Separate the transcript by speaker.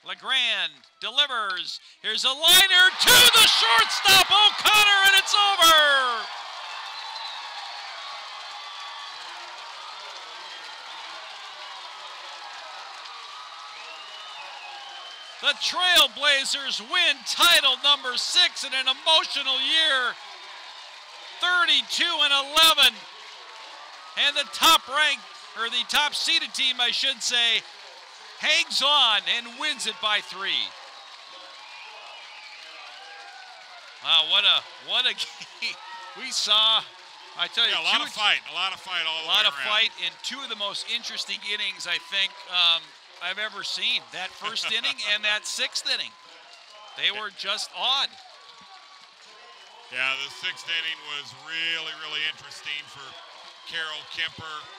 Speaker 1: LeGrand delivers. Here's a liner to the shortstop, O'Connor, and it's over. The Trailblazers win title number 6 in an emotional year, 32-11. And the top-ranked, or the top-seeded team, I should say, hangs on and wins it by 3. Wow, what a game we saw. I tell you,
Speaker 2: a lot of fight all the way around.
Speaker 1: A lot of fight in 2 of the most interesting innings, I think, I've ever seen. That first inning and that 6th inning. They were just odd.
Speaker 2: Yeah, the 6th inning was really, really interesting for Carroll Kemper.